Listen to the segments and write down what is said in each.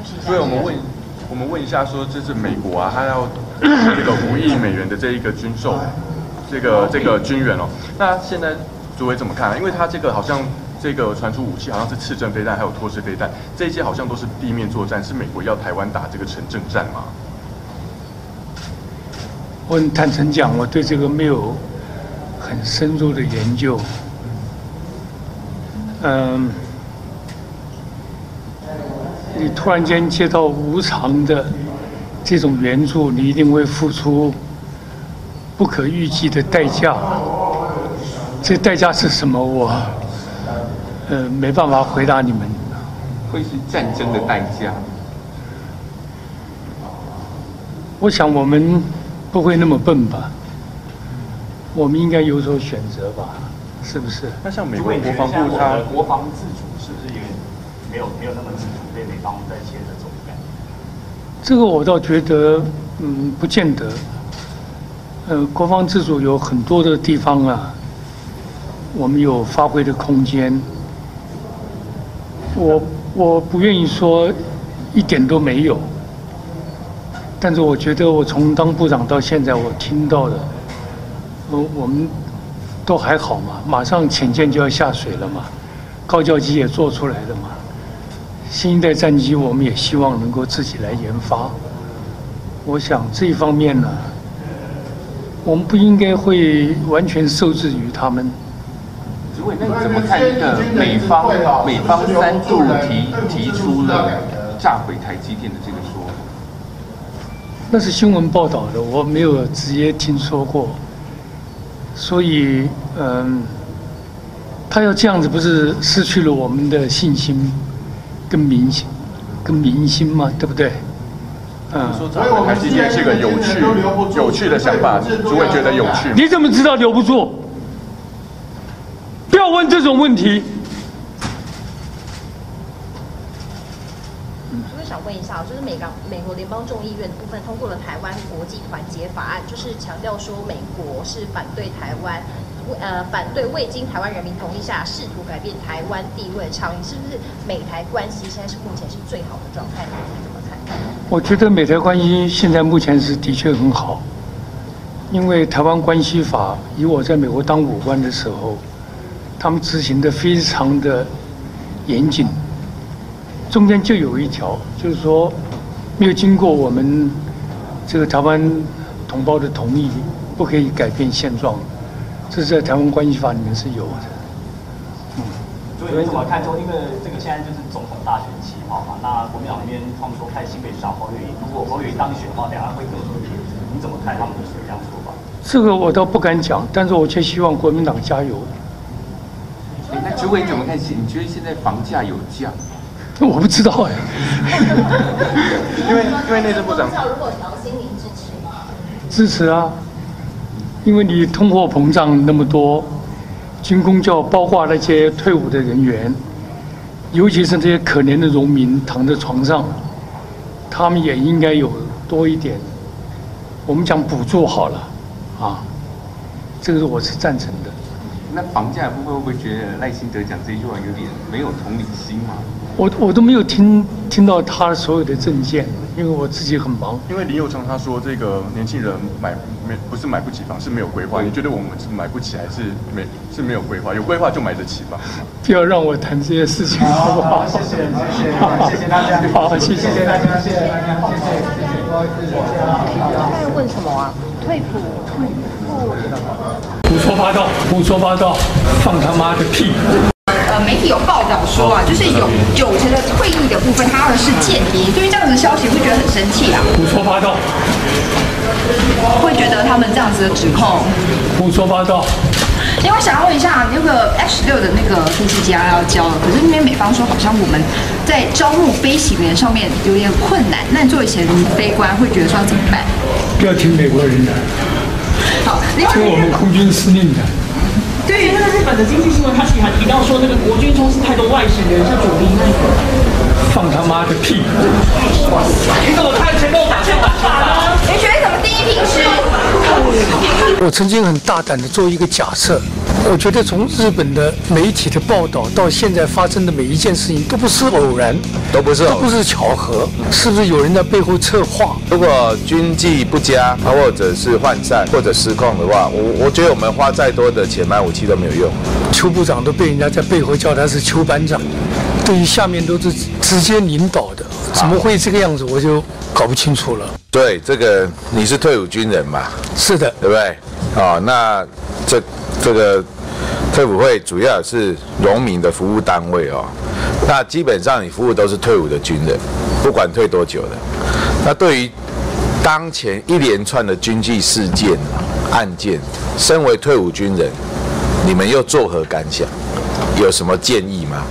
释一下。 所以我们问一下，说这是美国啊，他要这个5亿美元的这一个军售，这个军援哦。那现在主委怎么看？因为他这个好像这个传出武器好像是刺针飞弹，还有拖式飞弹，这些好像都是地面作战，是美国要台湾打这个城镇战吗？ 我很坦诚讲，我对这个没有很深入的研究。你突然间接到无偿的这种援助，你一定会付出不可预计的代价。这代价是什么？我没办法回答你们。 会是战争的代价？ 我想我们不会那么笨吧？我们应该有所选择吧？是不是？ 那像美国国防部它国防自主是不是也没有那么自主，被美方在牵着走的感觉？ 这个我倒觉得，不见得。国防自主有很多的地方啊，我们有发挥的空间。我不愿意说一点都没有，但是我觉得我从当部长到现在，我听到的，我们都还好嘛，马上潜舰就要下水了嘛，高教机也做出来了嘛，新一代战机我们也希望能够自己来研发。我想这一方面呢，我们不应该会完全受制于他们。 主委，那你怎么看一个美方3度提出了炸毁台积电的这个说法？ 那是新闻报道的，我没有直接听说过。所以，他要这样子，不是失去了我们的信心跟民心嘛，对不对？ 说炸毁台积电是个有趣的想法，主委觉得有趣吗？ 你怎么知道留不住？不要问这种问题。 我想问一下，就是美国联邦众议院的部分通过了台湾国际团结法案，就是强调说美国是反对台湾，反对未经台湾人民同意下试图改变台湾地位的倡议，是不是美台关系现在是目前是最好的状态？你怎么看？ 我觉得美台关系现在目前是的确很好，因为台湾关系法，以我在美国当武官的时候，他们执行的非常的严谨。中间就有一条，就是说没有经过我们这个台湾同胞的同意，不可以改变现状。这是在台湾关系法里面是有的。 所以你怎么看？说因为这个现在就是总统大选期嘛，那国民党那边他们说开新北市长侯友宜，如果侯友宜当选的话，两岸会更和平。你怎么看他们的这样说法？ 这个我倒不敢讲，但是我却希望国民党加油。 那主委你怎么看？你觉得现在房价有降？ 我不知道哎。 因为内政部长如果调薪，您支持吗？ 支持啊，因为你通货膨胀那么多，军公教包括那些退伍的人员，尤其是这些可怜的农民躺在床上，他们也应该有多一点，我们讲补助好了，啊，这个我是赞成的。 那房价部分会不会觉得赖清德讲这句话有点没有同理心嘛？ 我都没有听到他所有的政见，因为我自己很忙。 因为林右昌他说这个年轻人不是买不起房，是没有规划。你觉得我们是买不起还是没有规划？有规划就买得起房？ 不要让我谈这些事情，好不好？ 谢谢大家。 好，谢谢大家，谢谢大家，谢谢。 他在问什么啊？退补。 胡说八道，放他妈的屁！ 媒体有报道说啊，就是有90%的退役的部分，他们是间谍。对于这样子的消息，会觉得很生气啊？ 胡说八道！ 会觉得他们这样子的指控？ 胡说八道！ 另外想要问一下，那个 F16的那个飞机家要交了，可是那边美方说好像我们在招募飞行员上面有点困难。那你作为前飞官，会觉得说要怎么办？ 不要听美国人的。 好，另外听我们空军司令的。 对于那个日本的经济新闻，他其实还提到说，那个国军充斥太多外省人，像左兵那个。 放他妈的屁！ 你怎么看前共打宪法呢？ 你觉得怎么第一品是？ 我曾经很大胆的做一个假设， 我觉得从日本的媒体的报道到现在发生的每一件事情都不是偶然，都不是巧合，是不是有人在背后策划？ 如果军纪不佳，或者是涣散，或者失控的话，我觉得我们花再多的钱买武器都没有用。 邱部长都被人家在背后叫他是邱班长，对于下面都是直接领导的，怎么会这个样子？我就搞不清楚了。 对，这个你是退伍军人嘛？ 是的， 对不对？哦，那这个退伍会主要是农民的服务单位哦。那基本上你服务都是退伍的军人，不管退多久的。那对于当前一连串的军纪事件案件，身为退伍军人，你们又作何感想？有什么建议吗？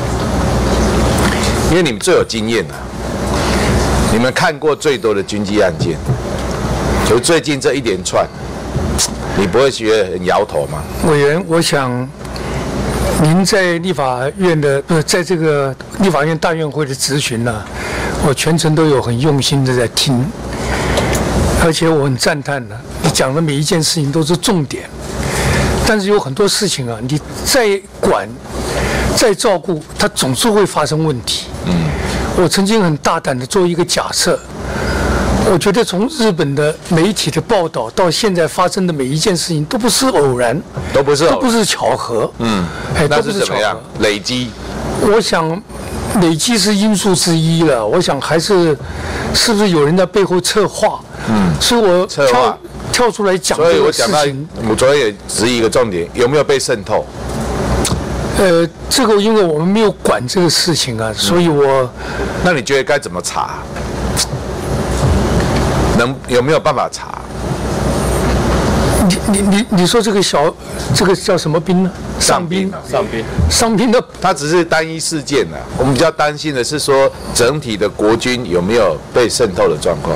因为你们最有经验啊，你们看过最多的军纪案件，就最近这一连串，你不会觉得很摇头吗？ 委员，我想您在立法院的在这个立法院大院会的质询呢，我全程都有很用心的在听，而且我很赞叹的，你讲的每一件事情都是重点，但是有很多事情啊，你再管、再照顾，它总是会发生问题。我曾经很大胆的做一个假设。我觉得从日本的媒体的报道到现在发生的每一件事情都不是偶然，都不是巧合。 那是怎么样？累积？ 我想累积是因素之一了。我想还是不是有人在背后策划？所以我跳出来讲这个事情。所以我讲到， 我昨天也质疑一个重点，有没有被渗透？ 这个因为我们没有管这个事情啊，所以那你觉得该怎么查？有没有办法查？ 你说这个叫什么兵呢？上兵的， 它只是单一事件啊。我们比较担心的是说，整体的国军有没有被渗透的状况？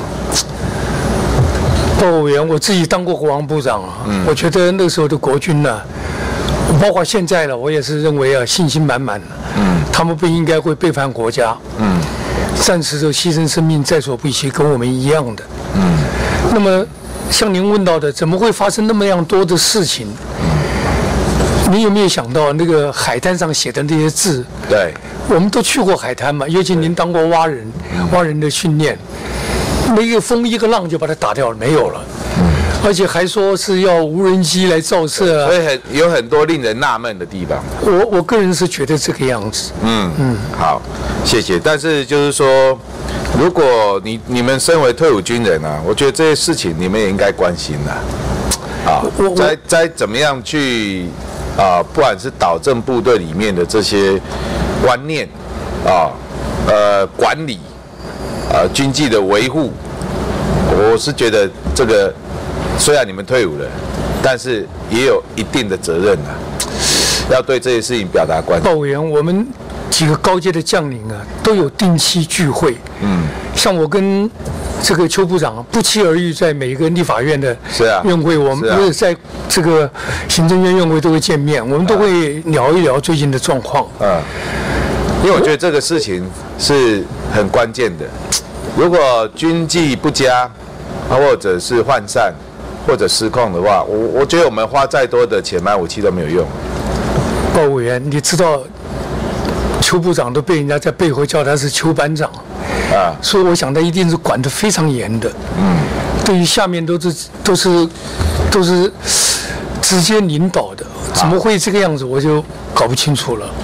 报告委员，我自己当过国防部长啊，我觉得那时候的国军呢，包括现在了，我也是认为啊，信心满满的。他们不应该会背叛国家。战时就牺牲生命在所不惜，跟我们一样的。那么像您问到的，怎么会发生那么样多的事情？你有没有想到那个海滩上写的那些字？ 对， 我们都去过海滩嘛，尤其您当过蛙人的训练，一个风一个浪就把它打掉了，没有了。而且还说是要无人机来照射啊， 所以有很多令人纳闷的地方。 我个人是觉得这个样子。 好，谢谢。但是就是说，如果你们身为退伍军人啊，我觉得这些事情你们也应该关心啊。再怎么样去不管是导正部队里面的这些观念管理军纪的维护，我是觉得这个。虽然你们退伍了，但是也有一定的责任要对这些事情表达关心。 报委员，我们几个高阶的将领啊，都有定期聚会。像我跟这个邱部长不期而遇，在每一个立法院的院会，我们在这个行政院院会都会见面，我们都会聊一聊最近的状况。 因为我觉得这个事情是很关键的。如果军纪不佳，或者是涣散，或者失控的话，我觉得我们花再多的钱买武器都没有用。 报委员，你知道邱部长都被人家在背后叫他是邱班长所以我想他一定是管得非常严的。对于下面都是直接领导的，怎么会这个样子？我就搞不清楚了。